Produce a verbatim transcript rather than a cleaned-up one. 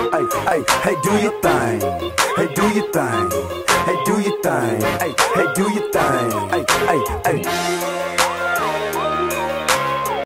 Hey, hey, hey, do your thing. Hey, do your thing. Hey, do your thing. Hey, hey, do your thing. Hey, hey, hey.